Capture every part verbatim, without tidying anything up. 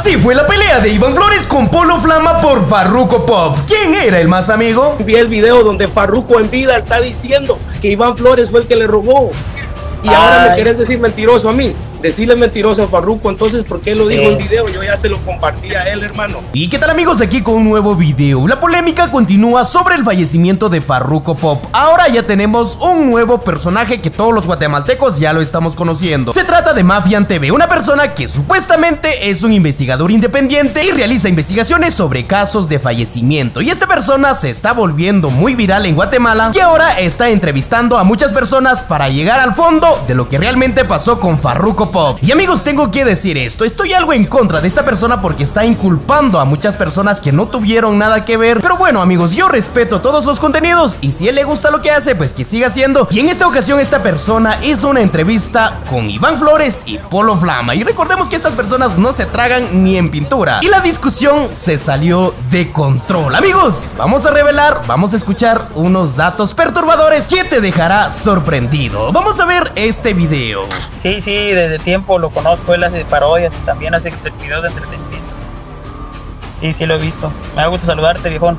Así fue la pelea de Iván Flores con Polo Flama por Farruko Pop. ¿Quién era el más amigo? Vi el video donde Farruko en vida está diciendo que Iván Flores fue el que le robó. Y Ay. ahora me querés decir mentiroso a mí. Decirle mentiroso a Farruko, entonces, ¿por qué lo dijo eh. en video? Yo ya se lo compartí a él, hermano. ¿Y qué tal, amigos? Aquí con un nuevo video. La polémica continúa sobre el fallecimiento de Farruko Pop. Ahora ya tenemos un nuevo personaje que todos los guatemaltecos ya lo estamos conociendo. Se trata de Mafian T V, una persona que supuestamente es un investigador independiente y realiza investigaciones sobre casos de fallecimiento. Y esta persona se está volviendo muy viral en Guatemala y ahora está entrevistando a muchas personas para llegar al fondo de lo que realmente pasó con Farruko Pop. Y amigos, tengo que decir esto, estoy algo en contra de esta persona porque está inculpando a muchas personas que no tuvieron nada que ver. Pero bueno, amigos, yo respeto todos los contenidos y si a él le gusta lo que hace, pues que siga haciendo. Y en esta ocasión esta persona hizo una entrevista con Iván Flores y Polo Flama. Y recordemos que estas personas no se tragan ni en pintura. Y la discusión se salió de control. Amigos, vamos a revelar, vamos a escuchar unos datos perturbadores que te dejará sorprendido. Vamos a ver este video. Sí, sí, desde tiempo lo conozco, él hace parodias y también hace videos de entretenimiento. Sí, sí lo he visto. Me da gusto saludarte, viejón.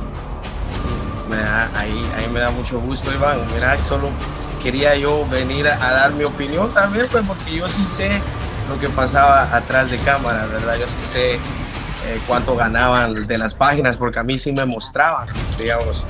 Me da, ahí, ahí me da mucho gusto, Iván. Mira, solo quería yo venir a, a dar mi opinión también, pues porque yo sí sé lo que pasaba atrás de cámara, ¿verdad? Yo sí sé eh, cuánto ganaban de las páginas, porque a mí sí me mostraban, digamos.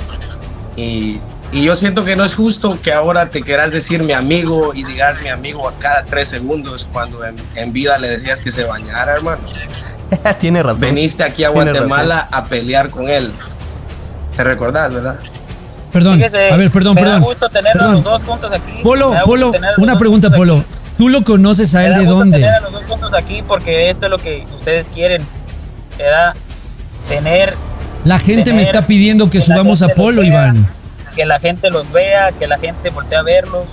Y, y yo siento que no es justo que ahora te quieras decir mi amigo y digas mi amigo a cada tres segundos cuando en, en vida le decías que se bañara, hermano. Tiene razón. Veniste aquí a Guatemala a pelear con él. ¿Te recordás, verdad? Perdón, Fíjese, a ver, perdón, me perdón. da gusto tenerlos los dos juntos aquí. Polo, Polo, una pregunta, Polo. Aquí. ¿Tú lo conoces a él de dónde? Me da gusto tener a los dos juntos aquí porque esto es lo que ustedes quieren, ¿verdad? Tener... La gente tener, me está pidiendo que, que subamos a Polo, vea, Iván. Que la gente los vea, que la gente voltee a verlos.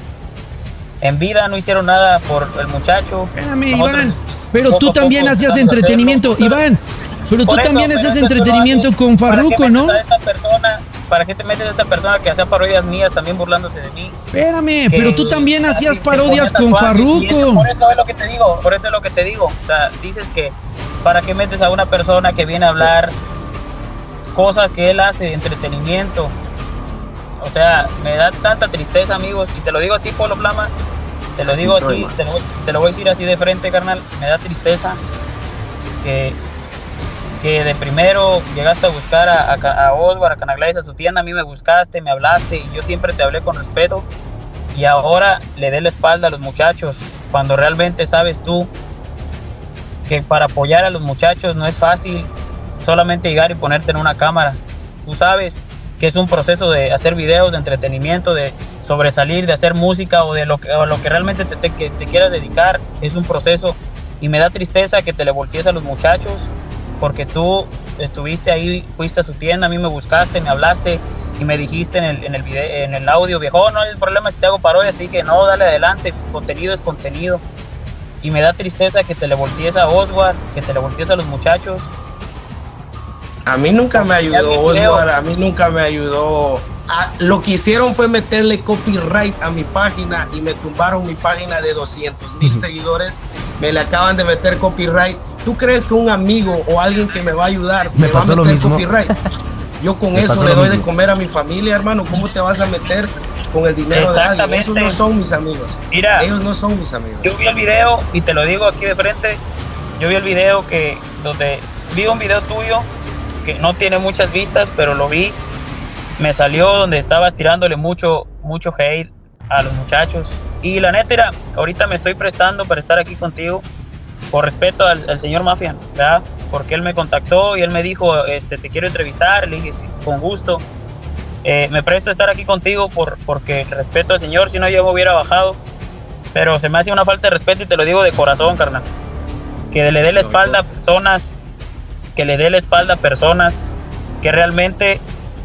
En vida no hicieron nada por el muchacho. Espérame, Iván. Pero tú también hacías entretenimiento, Iván. Pero tú también hacías entretenimiento con Farruko, ¿no? Persona, ¿Para qué te metes a esta persona que hacía parodias mías también burlándose de mí? Espérame, pero tú también hacías parodias con Farruko. Por eso es lo que te digo, por eso es lo que te digo. O sea, dices que ¿para qué metes a una persona que viene a hablar cosas que él hace, entretenimiento? O sea, me da tanta tristeza, amigos, y te lo digo a ti, Polo Flama, te lo digo así, te lo, te lo voy a decir así de frente, carnal, me da tristeza que, que de primero llegaste a buscar a, a, a Oswald, a Canaglays, a su tienda, a mí me buscaste, me hablaste, y yo siempre te hablé con respeto, y ahora le dé la espalda a los muchachos, cuando realmente sabes tú que para apoyar a los muchachos no es fácil solamente llegar y ponerte en una cámara, tú sabes que es un proceso de hacer videos de entretenimiento, de sobresalir, de hacer música o de lo que, o lo que realmente te, te, que te quieras dedicar, es un proceso y me da tristeza que te le voltees a los muchachos porque tú estuviste ahí, fuiste a su tienda, a mí me buscaste, me hablaste y me dijiste en el, en el, video, en el audio, viejo, no hay problema si te hago parodias, te dije, no, dale adelante, contenido es contenido y me da tristeza que te le voltees a Oswald, que te le voltees a los muchachos. A mí nunca me ayudó Oswald, a mí nunca me ayudó. A, lo que hicieron fue meterle copyright a mi página y me tumbaron mi página de doscientos mil seguidores. Me le acaban de meter copyright. ¿Tú crees que un amigo o alguien que me va a ayudar me, me va a meter mismo. copyright? Yo con eso le doy mismo. de comer a mi familia, hermano. ¿Cómo te vas a meter con el dinero de alguien? Esos no son mis amigos. Mira, ellos no son mis amigos. Yo vi el video y te lo digo aquí de frente. Yo vi el video que donde vi un video tuyo que no tiene muchas vistas, pero lo vi, me salió donde estabas tirándole mucho, mucho hate a los muchachos, y la neta era, ahorita me estoy prestando para estar aquí contigo, por respeto al, al señor Mafian, ¿verdad? Porque él me contactó y él me dijo, este, te quiero entrevistar, le dije, sí, con gusto, eh, me presto a estar aquí contigo por, porque respeto al señor, si no yo me hubiera bajado, pero se me hace una falta de respeto y te lo digo de corazón, carnal, que le dé la espalda a personas que le dé la espalda a personas que realmente,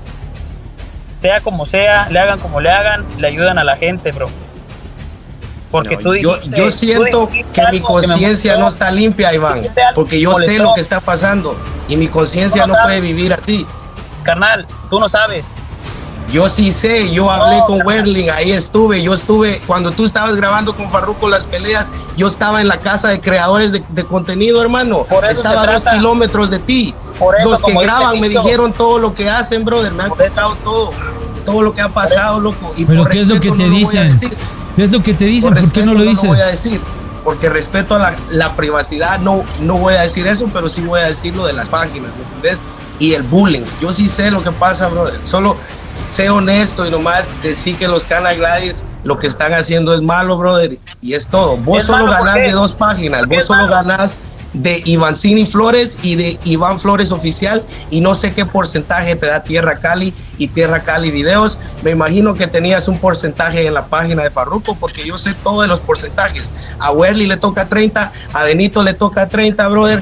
sea como sea, le hagan como le hagan, le ayudan a la gente, bro. Porque no, tú dijiste, yo, yo siento que mi conciencia no está limpia, Iván, porque yo sé lo que está pasando y mi conciencia no, no puede vivir así. Carnal, tú no sabes, Yo sí sé, yo hablé con Werling, ahí estuve, yo estuve, cuando tú estabas grabando con Farruko las peleas, yo estaba en la casa de creadores de, de contenido, hermano. Estaba a dos kilómetros de ti. Eso, los que graban me dijeron todo lo que hacen, brother, me han contado todo, todo lo que ha pasado, loco. Y pero ¿qué es lo que te no dicen? ¿Qué es lo que te dicen? Por, ¿Por qué no lo dices? No lo voy a decir, porque respeto a la, la privacidad, no, no voy a decir eso, pero sí voy a decir lo de las páginas, ¿me entendés? Y el bullying, yo sí sé lo que pasa, brother, solo sé honesto y nomás decir que los Cana Gladys lo que están haciendo es malo, brother, y es todo. Vos solo ganás de dos páginas, vos solo ganás de Ivancini Flores y de Iván Flores Oficial, y no sé qué porcentaje te da Tierra Cali y Tierra Cali Videos. Me imagino que tenías un porcentaje en la página de Farruko, porque yo sé todos los porcentajes. A Werly le toca treinta, a Benito le toca treinta, brother.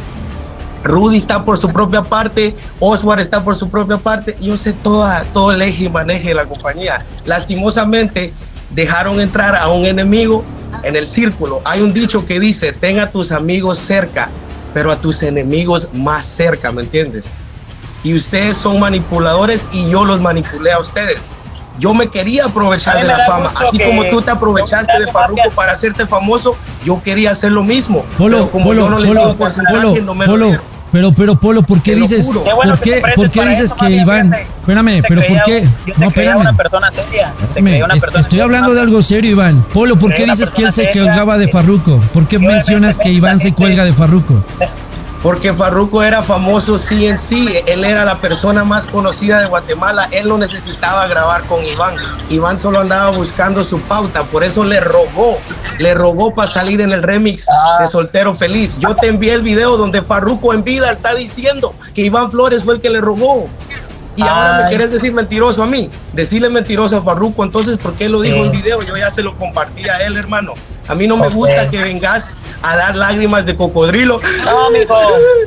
Rudy está por su propia parte, Oswald está por su propia parte. Yo sé toda, todo el eje y maneje de la compañía. Lastimosamente dejaron entrar a un enemigo en el círculo. Hay un dicho que dice: ten a tus amigos cerca, pero a tus enemigos más cerca, ¿me entiendes? Y ustedes son manipuladores y yo los manipulé a ustedes. Yo me quería aprovechar de la fama, así como tú te aprovechaste de Farruko para hacerte famoso, yo quería hacer lo mismo. Polo, pero como Polo, yo no le Polo, di un porcentaje, Polo, no me Polo, lo dieron. Pero, pero, Polo, ¿por qué Te lo dices, juro. Qué bueno ¿por que qué, te prestes por qué para dices eso, que Mario, Iván, fíjate. espérame, Te pero creía- por qué, Yo te no, creía espérame, una persona seria. Te espérame, creía una es- persona estoy seria, hablando de Mario. algo serio, Iván. Polo, ¿por Creía qué una dices que él persona se seria. colgaba de Farruko? ¿Por qué Y obviamente mencionas que Iván la se gente- cuelga de Farruko? Porque Farruko era famoso sí en sí, él era la persona más conocida de Guatemala, él no necesitaba grabar con Iván, Iván solo andaba buscando su pauta, por eso le rogó, le rogó para salir en el remix Ah. de Soltero Feliz. Yo te envié el video donde Farruko en vida está diciendo que Iván Flores fue el que le rogó. Y ahora me Ay. querés decir mentiroso a mí, decirle mentiroso a Farruko, entonces ¿por qué lo dijo Sí. en video? Yo ya se lo compartí a él, hermano. A mí no me Ok. gusta que vengas a dar lágrimas de cocodrilo. No, amigo,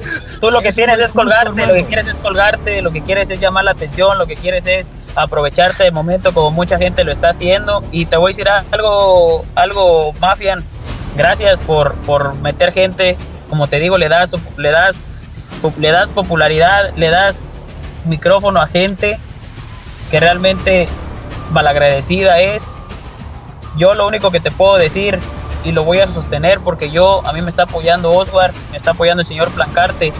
tú lo que Eso tienes no es es justo, colgarte, lo que hermano. quieres es colgarte, lo que quieres es llamar la atención, lo que quieres es aprovecharte del momento como mucha gente lo está haciendo. Y te voy a decir algo, algo, Mafian, gracias por, por meter gente, como te digo, le das, le das, le das popularidad, le das micrófono a gente que realmente malagradecida es. Yo lo único que te puedo decir, y lo voy a sostener porque yo, a mí me está apoyando Oswald, me está apoyando el señor Plancarte,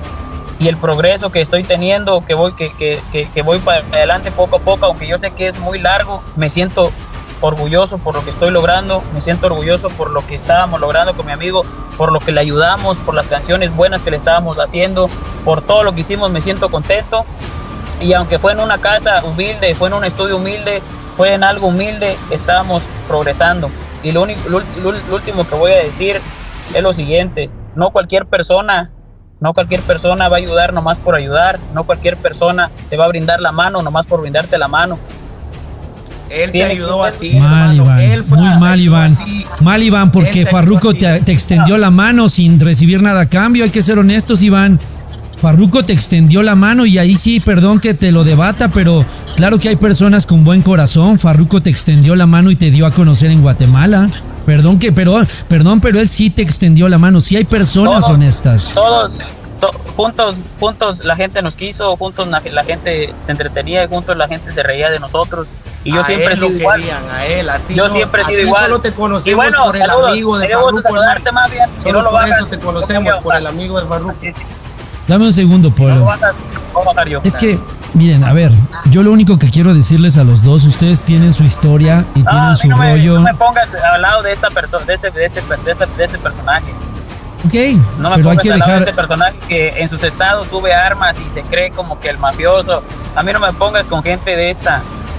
y el progreso que estoy teniendo, que voy, que, que, que, que voy para adelante poco a poco, aunque yo sé que es muy largo, me siento orgulloso por lo que estoy logrando, me siento orgulloso por lo que estábamos logrando con mi amigo, por lo que le ayudamos, por las canciones buenas que le estábamos haciendo, por todo lo que hicimos, me siento contento. Y aunque fue en una casa humilde, fue en un estudio humilde, fue en algo humilde, estábamos progresando. Y lo, único, lo, lo, lo último que voy a decir es lo siguiente: no cualquier persona, no cualquier persona va a ayudar nomás por ayudar, no cualquier persona te va a brindar la mano nomás por brindarte la mano. Él te Tiene ayudó que a ser- ti, Mal, hermano. Iván, Él fue muy a- mal, ayudó a Iván. ti. Mal, Iván, porque Él te ayudó Farruko a ti. te, te extendió la mano sin recibir nada a cambio. Hay que ser honestos, Iván. Farruko te extendió la mano y ahí sí, perdón que te lo debata, pero claro que hay personas con buen corazón. Farruko te extendió la mano y te dio a conocer en Guatemala. Perdón que, perdón, perdón, pero él sí te extendió la mano. Sí hay personas Todos, honestas. Todos, to- juntos, juntos la gente nos quiso, juntos la, la gente se entretenía, y juntos la gente se reía de nosotros. Y yo A siempre he él sido lo igual. querían, a él, a ti Yo no, siempre he a sido ti igual. Solo te conocemos Y bueno, por el saludos, amigo de me dio gusto Farruko, saludarte, hermano. más bien. Si Solo no lo por bajas, eso te conocemos, ¿cómo por el bajas? amigo de Farruko. Sí, sí. Dame un segundo, Si no lo Polo. bajas, ¿cómo bajar yo? Es que, miren, a ver, yo lo único que quiero decirles a los dos, ustedes tienen su historia y Ah, a tienen mí su no, me, rollo. no me pongas al lado de esta persona, de este, de este, de este, de este personaje. Ok, No me pero hay pongas que al lado de dejar. este personaje que en sus estados sube armas y se cree como que el mafioso. A mí no me pongas con gente de esta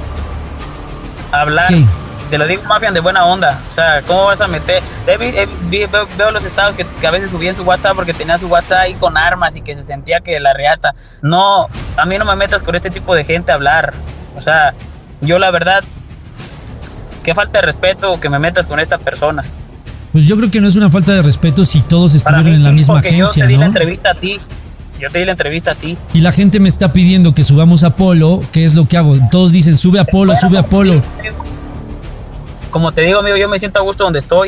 a hablar. Ok. Te lo digo, Mafian, de buena onda. O sea, ¿cómo vas a meter? He vi- he vi- veo, veo los estados que, que a veces subía en su WhatsApp porque tenía su WhatsApp ahí con armas y que se sentía que la reata. No, a mí no me metas con este tipo de gente a hablar. O sea, yo la verdad, qué falta de respeto que me metas con esta persona. Pues yo creo que no es una falta de respeto si todos Para estuvieron mí en la sí, misma porque agencia, yo te di la ¿no? entrevista a ti. Yo te di la entrevista a ti. Y la gente me está pidiendo que subamos a Polo, ¿qué es lo que hago? Todos dicen, sube a Polo, sube a Polo. Como te digo, amigo, yo me siento a gusto donde estoy.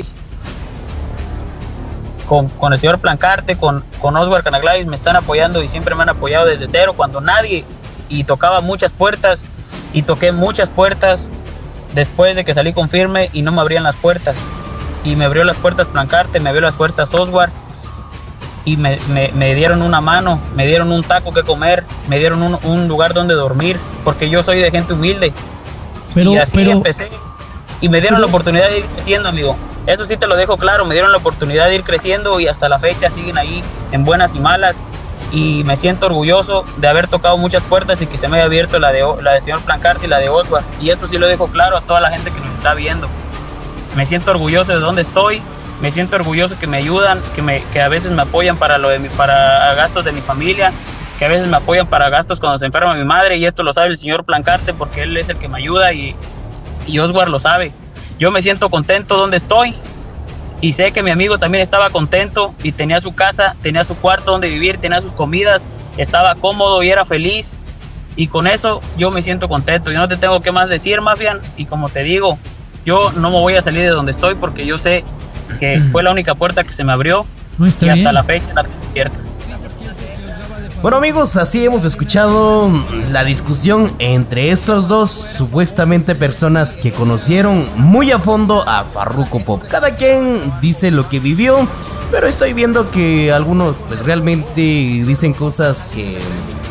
Con, con el señor Plancarte, con, con Oswald Canaglavis me están apoyando y siempre me han apoyado desde cero, cuando nadie, y tocaba muchas puertas. y toqué muchas puertas después de que salí con Firme y no me abrían las puertas. Y me abrió las puertas Plancarte, me abrió las puertas Oswald y me, me, me dieron una mano, me dieron un taco que comer, me dieron un, un lugar donde dormir, porque yo soy de gente humilde. Pero, y así pero, empecé y me dieron la oportunidad de ir creciendo, amigo. Eso sí te lo dejo claro, me dieron la oportunidad de ir creciendo y hasta la fecha siguen ahí en buenas y malas. Y me siento orgulloso de haber tocado muchas puertas y que se me haya abierto la de la del señor Plancarte y la de Oswald. Y esto sí lo dejo claro a toda la gente que nos está viendo. Me siento orgulloso de dónde estoy, me siento orgulloso que me ayudan, que, me, que a veces me apoyan para, lo de mi, para gastos de mi familia, que a veces me apoyan para gastos cuando se enferma mi madre, y esto lo sabe el señor Plancarte porque él es el que me ayuda y, y Oswald lo sabe. Yo me siento contento donde estoy y sé que mi amigo también estaba contento y tenía su casa, tenía su cuarto donde vivir, tenía sus comidas, estaba cómodo y era feliz, y con eso yo me siento contento. Yo no te tengo qué más decir, Mafian, y como te digo, yo no me voy a salir de donde estoy porque yo sé que fue la única puerta que se me abrió no está y hasta bien. la fecha la tengo abierta. Bueno amigos, así hemos escuchado la discusión entre estos dos supuestamente personas que conocieron muy a fondo a Farruko Pop. Cada quien dice lo que vivió, pero estoy viendo que algunos pues realmente dicen cosas que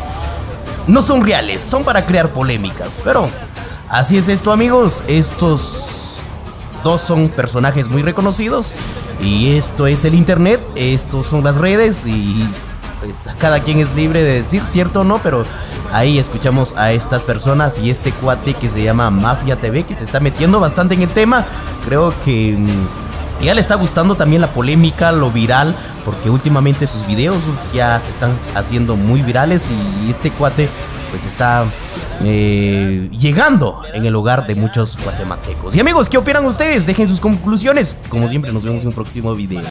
no son reales, son para crear polémicas. Pero así es esto amigos, estos dos son personajes muy reconocidos y esto es el internet, estos son las redes y pues cada quien es libre de decir cierto o no, pero ahí escuchamos a estas personas y este cuate que se llama Mafia T V que se está metiendo bastante en el tema. Creo que mmm, ya le está gustando también la polémica, lo viral, porque últimamente sus videos uf, ya se están haciendo muy virales y este cuate pues está eh, llegando en el hogar de muchos guatemaltecos. Y amigos, ¿qué opinan ustedes? Dejen sus conclusiones. Como siempre, nos vemos en un próximo video.